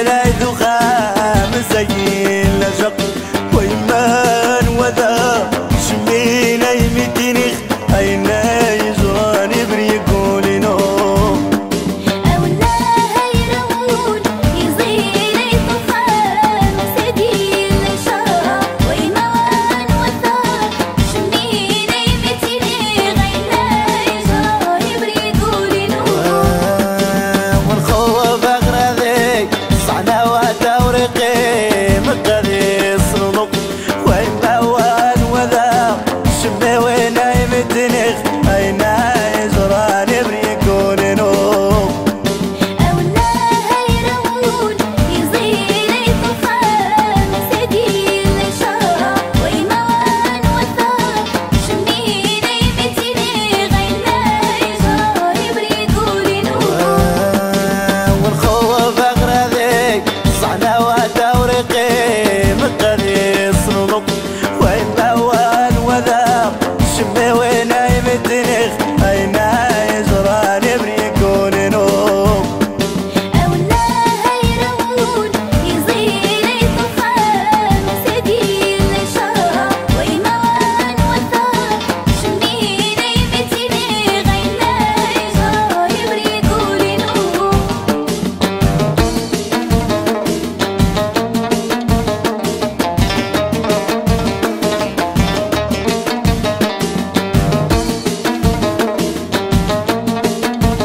لا يدخام زين لجق ويمان وذا شمينا يمتنخ هينا يجراني بريقول نوم أولا هيرون يزيل الطوفان سديل لشاق ويمان وثاق شمينا يمتنخ هينا يجراني بريقول نوم والخوف أغرذي صعنا وتورقي مقذي صنوق وين بوان وذا شمي وين يمتنخ هينا يجراني بريقول نوم أولا هيرون يزيل الطوفان سديل لشاق ويمان وثاق شمينا يمتنخ هينا يجراني بريقول نوم والخوف أغرذي صعنا وتورقي مقذي صنوق وين بوان وذا شمي وين يمتنخ هينا يجراني بريقول نوم أولا هيرون يزيل الطوفان سديل لشاق ويمان وثاق شمينا يمتنخ هينا يجراني بريقول نوم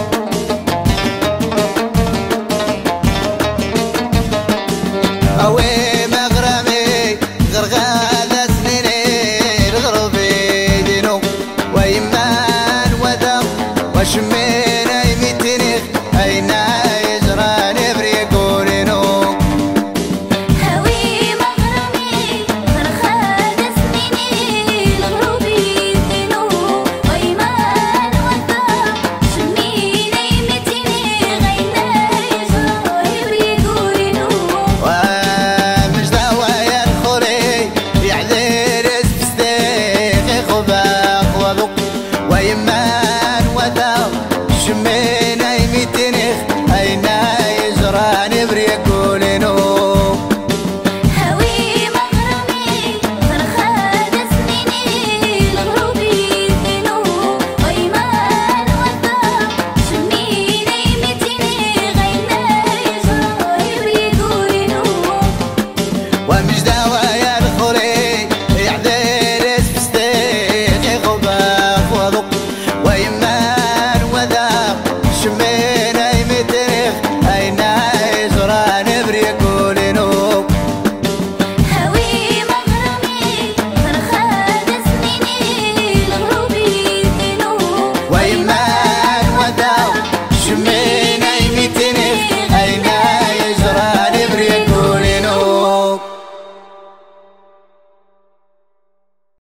أوي